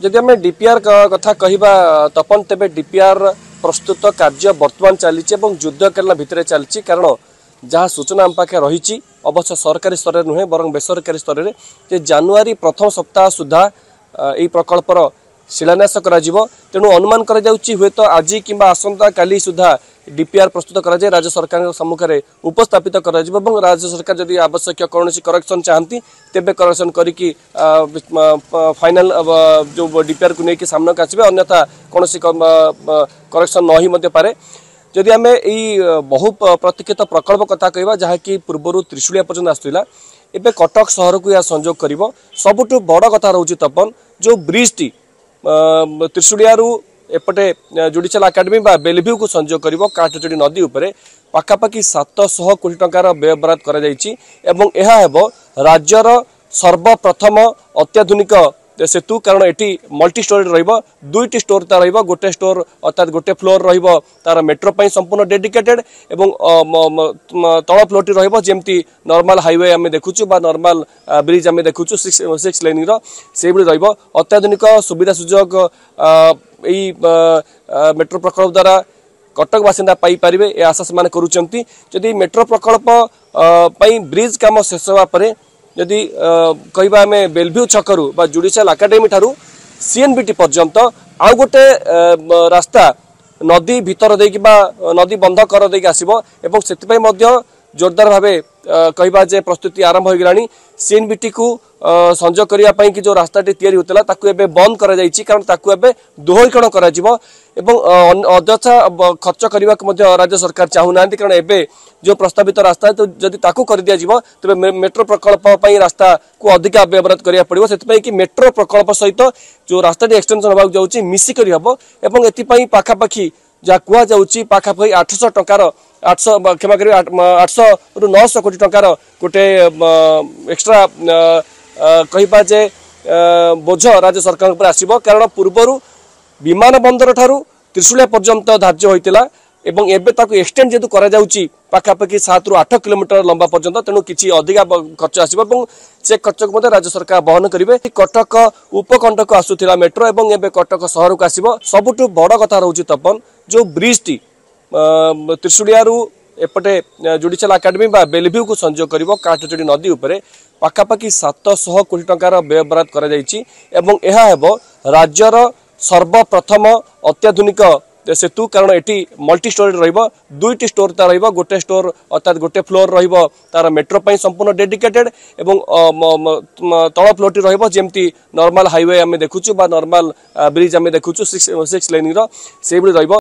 जदि आम डीपीआर कथा कहवा तपन तेबे डीपीआर प्रस्तुत कार्य वर्तमान चली युद्धकालीन भितर चली कारण जहाँ सूचना आम पाखे रही अवश्य सरकारी स्तर में नुहे बर बेसरकारी स्तर में जनवरी प्रथम सप्ताह सुधा यह प्रकल्पर शिलान्यास तेणु अनुमान हुए तो आज कि आसंता काली सुधा डीपीआर प्रस्तुत कर राज्य सरकार सम्मुखें उपस्थापित कर राज्य सरकार जदि आवश्यक कौन करेक्शन चाहती तेबे करेक्शन करी फाइनल जो डीपीआर को लेकिन सामना आसवे अन्यथा कौन करेक्शन न ही पारे जदि आम यही बहु प्रतीक्षित प्रकल्प कथा कहवा जहाँकि पूर्वर त्रिशूलिया पर्यटन आसुला एवं कटक सहर को यह संजोग कर सबुठ बड़ कथा रोचे तपन जो ब्रिज टी त्रिशूलिया एपटे जुडिशियल एकेडमी बेलभ्यू को संजोग कर काठजोड़ी नदी उपरे पाखापाखि 700 कोटी टंकार व्यय बराद कर राज्यर सर्वप्रथम अत्याधुनिक सेतु कारण एटी मल्टी स्टोरेज रहिबो दुईटी स्टोर ता रहिबो गोटे स्टोर अर्थात गोटे फ्लोर रहिबो तार मेट्रो पई संपूर्ण डेडिकेटेड एवं तळ फ्लोर टी रहिबो जेमती नॉर्मल हाईवे आमे देखुछु बा नॉर्मल ब्रिज आमे देखुछु 6 लेनिंग रो सेबडी रहिबो अत्याधुनिक सुविधा सुजोग एई मेट्रो प्रकल्प द्वारा कटक बासिंदा पाई पारिबे ए आशा से माने करूचंती जदि मेट्रो प्रकल्प पई ब्रिज काम शेष होवा परे जदि कहवा आम बेलभ्यू छकरू जुडिशियल एकेडमी ठारू सीएनबीटी पर्यंत आउ गोटे रास्ता नदी भितर देकी नदी बंध कर देकी आसीबो एवं सेतिपई मध्य जोरदार भावे कहवा जे प्रस्तुति आरंभ हो गलानी सीएनबीटी को संजोग करिया पई कि जो रास्ताटी तैयारी होतला ताकू एबे बंद करा जायछि कारण ताकू एबे दोहरीकरण करा जिवो एवं अଯଥା खर्च करने को राज्य सरकार चाहूना कारण एबे जो प्रस्तावित रास्ता है तो जदि ताकू कर दिया जिवो तबे मेट्रो प्रकल्प पई रास्ता को अधिक व्यवहार करिया पड़िबो सेति कि मेट्रो प्रकल्प सहित जो रास्ताटी एक्सटेंशन होबाक जाउछि मिसी करी हबो एवं एति पई पाखापाखि जहाँ कुआ जाउछि पाखापाखि 800 टंकार 800 क्षमा करी 800 रु 900 कोटी टंकार गोटे एक्स्ट्रा कहबा जे बोझ राज्य सरकार ऊपर आसीबो कारण पूर्वरु विमान बंदर ठारू त्रिशूलिया पर्यंत धार्य होइतिला एवं एबे ताकू एक्सटेंड जेतु करा जाउछि पाखापाखि 7 रु 8 किलोमीटर लंबा पर्यंत तेणु किछि अधिक खर्च आसीबो एवं से खर्च को राज्य सरकार बहन करिवे कटक उपकंठक आसुथिला मेट्रो एवं एबे कटक शहर को आसीबो सबुठु बड़ कथा रोछि तपन जो ब्रिज टी त्रिशूलिया एपटे जुडिशियल एकेडमी बेलभ्यू को संजोग कर काठजोड़ी नदी उपरे पाखापाखि 700 कोटी टंकार व्यय बराद कर राज्यर सर्वप्रथम अत्याधुनिक सेतु कारण एटी मल्टी स्टोरेज रहिबो दुईटी स्टोर ता रहिबो गोटे स्टोर अर्थात गोटे फ्लोर रहिबो तार मेट्रो पई संपूर्ण डेडिकेटेड एवं तळ फ्लोर टी रहिबो जेमती नॉर्मल हाईवे आमे देखुछु बा नॉर्मल ब्रिज आमे देखुछु 6 लेनिंग रो सेबडी रहिबो।